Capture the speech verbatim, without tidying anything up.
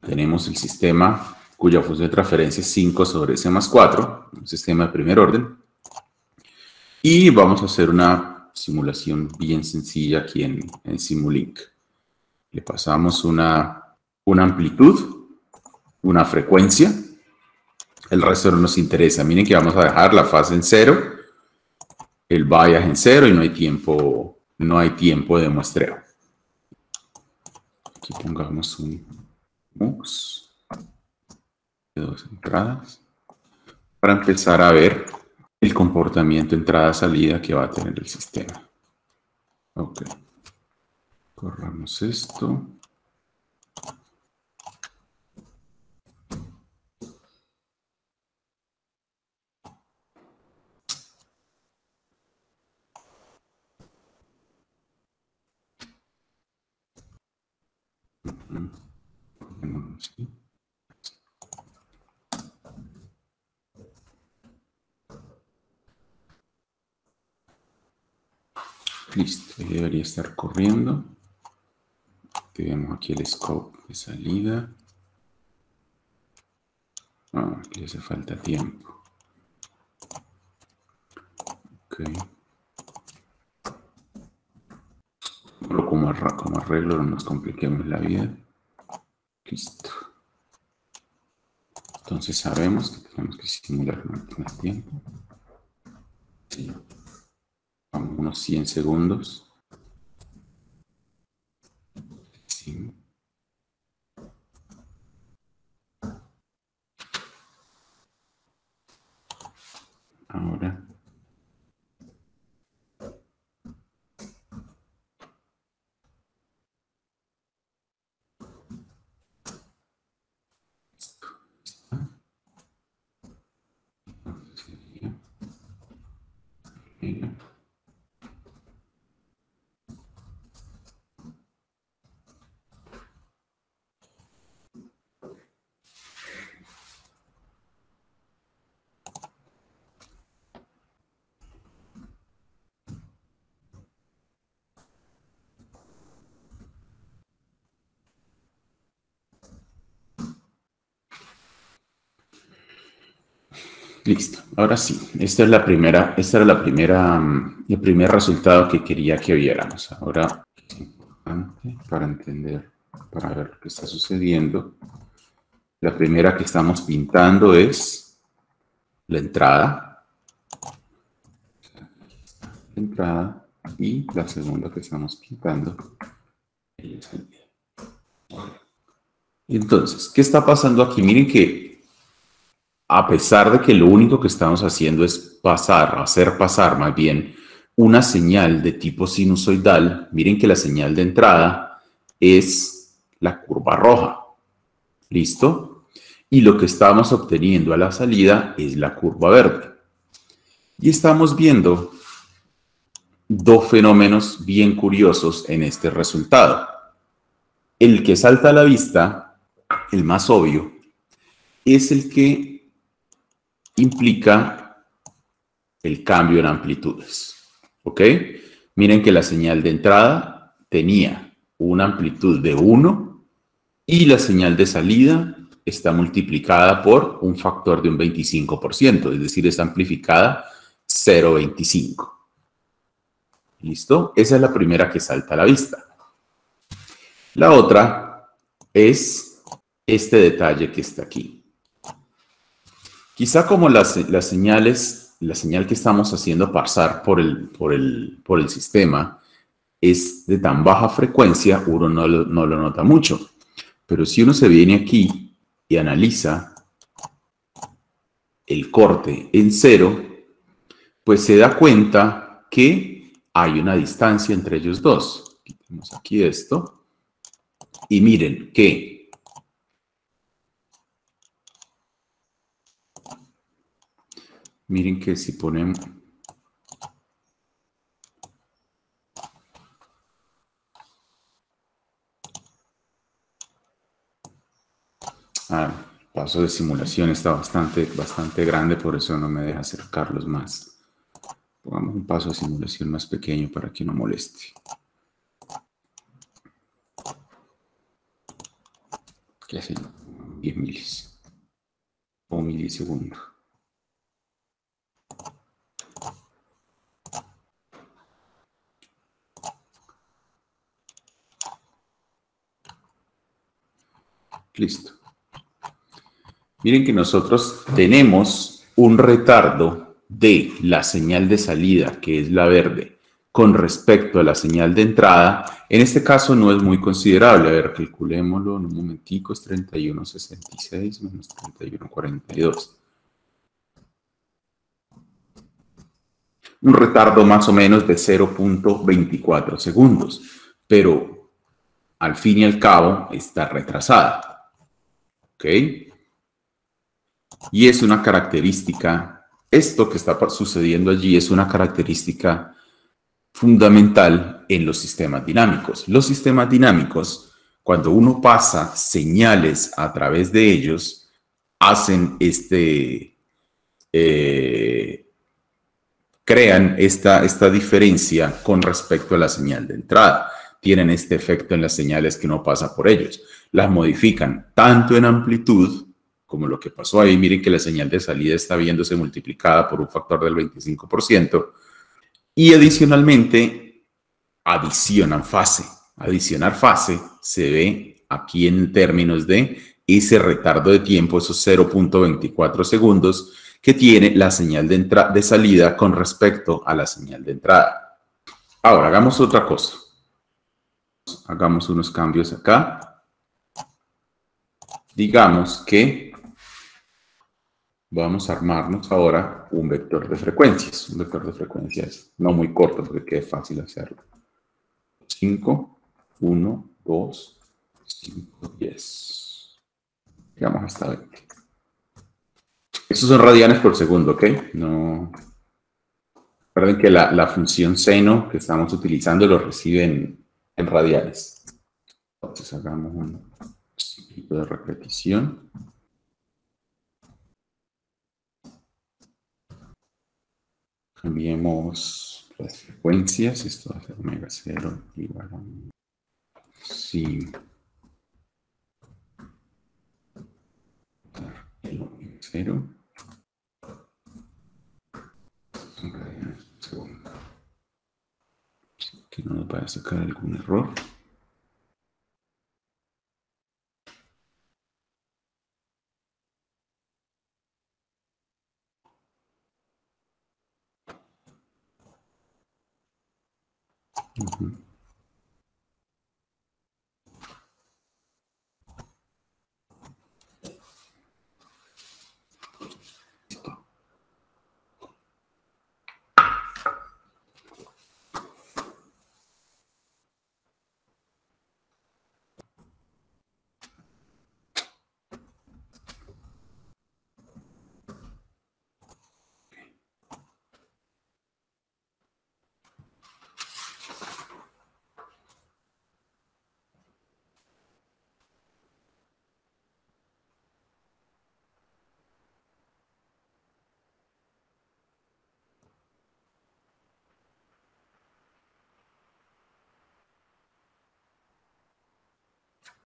tenemos el sistema cuya función de transferencia es cinco sobre C más cuatro, un sistema de primer orden. Y vamos a hacer una simulación bien sencilla aquí en, en Simulink. Le pasamos una, una amplitud, una frecuencia. El resto no nos interesa. Miren que vamos a dejar la fase en cero, el bias en cero y no hay tiempo, no hay tiempo de muestreo. Aquí pongamos un mux de dos entradas para empezar a ver el comportamiento entrada-salida que va a tener el sistema. Ok. Corramos esto. ¿Sí? Listo, ahí debería estar corriendo. Tenemos aquí el scope de salida. Ah, aquí le hace falta tiempo. Ok. Pero como, arra como arreglo, no nos compliquemos la vida. Listo. Entonces sabemos que tenemos que simular más tiempo. Sí. Vamos unos cien segundos. Sí. Ahora. Listo, ahora sí, esta es la primera, esta era la primera, el primer resultado que quería que viéramos. Ahora, es importante para entender, para ver lo que está sucediendo. La primera que estamos pintando es la entrada. La entrada y la segunda que estamos pintando es la salida. Y entonces, ¿qué está pasando aquí? Miren que a pesar de que lo único que estamos haciendo es pasar, hacer pasar más bien una señal de tipo sinusoidal, miren que la señal de entrada es la curva roja. ¿Listo? Y lo que estamos obteniendo a la salida es la curva verde. Y estamos viendo dos fenómenos bien curiosos en este resultado. El que salta a la vista, el más obvio, es el que implica el cambio en amplitudes. ¿Ok? Miren que la señal de entrada tenía una amplitud de uno y la señal de salida está multiplicada por un factor de un veinticinco por ciento, es decir, está amplificada cero punto veinticinco. ¿Listo? Esa es la primera que salta a la vista. La otra es este detalle que está aquí. Quizá como las, las señales, la señal que estamos haciendo pasar por el, por, el, por el sistema es de tan baja frecuencia, uno no lo, no lo nota mucho. Pero si uno se viene aquí y analiza el corte en cero, pues se da cuenta que hay una distancia entre ellos dos. Quitemos aquí esto. Y miren que Miren que si ponemos... Ah, el paso de simulación está bastante, bastante grande, por eso no me deja acercarlos más. Pongamos un paso de simulación más pequeño para que no moleste. qué sé yo, diez milis o milisegundos. Listo. Miren que nosotros tenemos un retardo de la señal de salida, que es la verde, con respecto a la señal de entrada. En este caso no es muy considerable. A ver, calculémoslo en un momentico. Es treinta y uno sesenta y seis menos treinta y uno cuarenta y dos. Un retardo más o menos de cero punto veinticuatro segundos. Pero al fin y al cabo está retrasada. ¿Ok? Y es una característica, esto que está sucediendo allí es una característica fundamental en los sistemas dinámicos. Los sistemas dinámicos, cuando uno pasa señales a través de ellos, hacen este, eh, crean esta, esta diferencia con respecto a la señal de entrada. Tienen este efecto en las señales que no pasa por ellos. Las modifican tanto en amplitud, como lo que pasó ahí. Miren que la señal de salida está viéndose multiplicada por un factor del veinticinco por ciento. Y adicionalmente, adicionan fase. Adicionar fase se ve aquí en términos de ese retardo de tiempo, esos cero punto veinticuatro segundos que tiene la señal de, de salida con respecto a la señal de entrada. Ahora, hagamos otra cosa. Hagamos unos cambios acá. Digamos que vamos a armarnos ahora un vector de frecuencias. Un vector de frecuencias no muy corto porque quede fácil hacerlo. cinco, uno, dos, cinco, diez. Digamos hasta veinte. Estos son radianes por segundo, ¿ok? No. Recuerden que la, la función seno que estamos utilizando lo recibe en, en radianes. Entonces hagamos un ciclo de repetición. Cambiemos las frecuencias. Esto va a ser omega cero igual a sí. El omega cero. Un segundo. Que no nos vaya a sacar algún error. Uh-huh.